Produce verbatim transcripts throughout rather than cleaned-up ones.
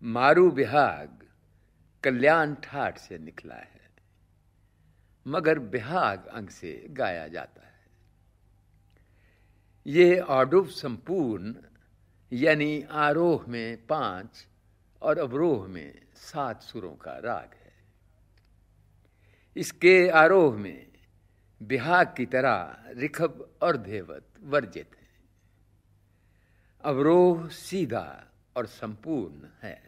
मारू बिहाग कल्याण ठाठ से निकला है, मगर बिहाग अंग से गाया जाता है। ये औढव संपूर्ण यानी आरोह में पांच और अवरोह में सात सुरों का राग है। इसके आरोह में बिहाग की तरह ऋषभ और धैवत वर्जित है। अवरोह सीधा और संपूर्ण है।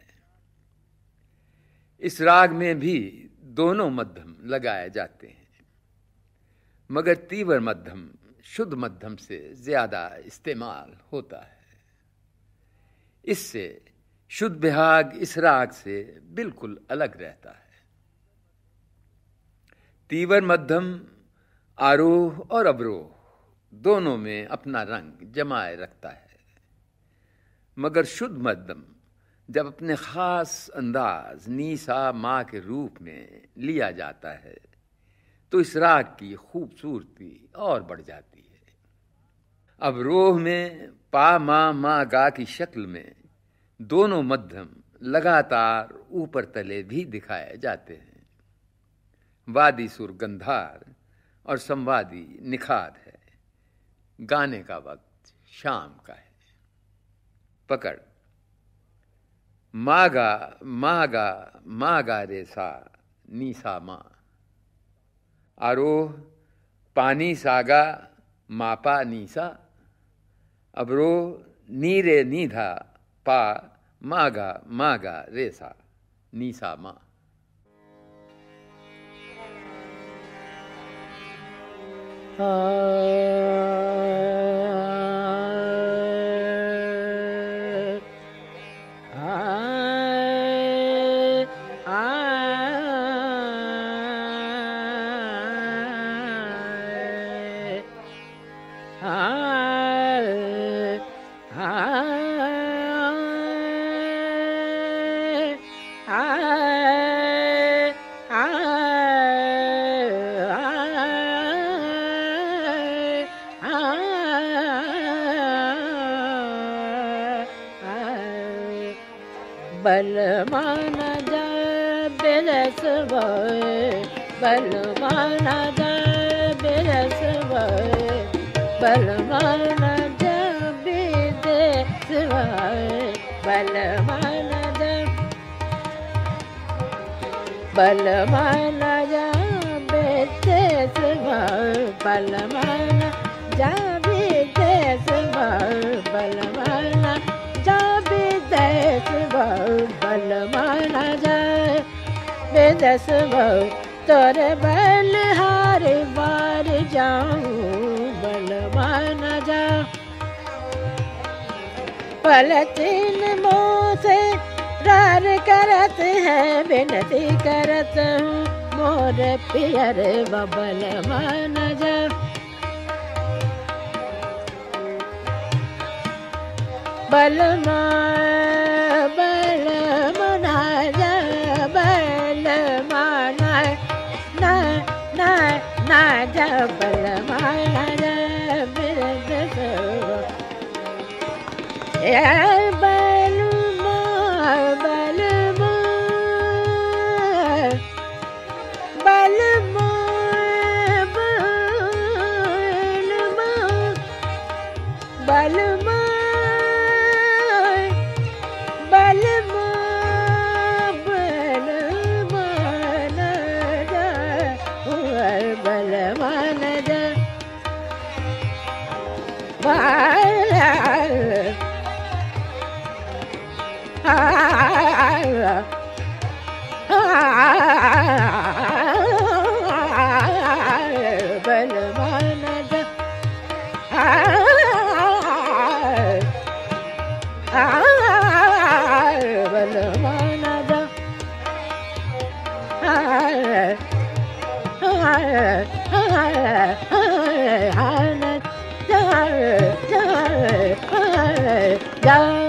इस राग में भी दोनों मध्यम लगाए जाते हैं, मगर तीव्र मध्यम शुद्ध मध्यम से ज्यादा इस्तेमाल होता है। इससे शुद्ध बिहाग इस राग से बिल्कुल अलग रहता है। तीव्र मध्यम आरोह और अवरोह दोनों में अपना रंग जमाए रखता है, मगर शुद्ध मध्यम जब अपने खास अंदाज नीसा माँ के रूप में लिया जाता है तो इस राग की खूबसूरती और बढ़ जाती है। अवरोह में पा मा मा गा की शक्ल में दोनों मध्यम लगातार ऊपर तले भी दिखाए जाते हैं। वादी सुर गंधार और संवादी निखाद है। गाने का वक्त शाम का है। पकड़ मागा मागा मागा रे सा नीसा मा। आरोह पानी सागा मापा नीसा। अवरोह नीरे नीधा पा मागा मागा रेसा नीसा मा। बलमाना जा बिरस भय, बलमाना जा बिरस भय, बलमाना जा बिरस भय, बलमाना जा बलमाना जा बिरस भय, बलमाना जा बिरस भय, बलमाना बलमाना जाए बेदस बहु तोरे बलहार बार जाऊं। बलमाना जा पलतीन मुँह से रार करत है, विनती करत हूँ मोर पियर बलमाना जा। बलमा बलमाना जा बलमाना ना ना ना जा बलमाना जा बिरस ए बलमा बलमा बलमा बलमा बलमा जा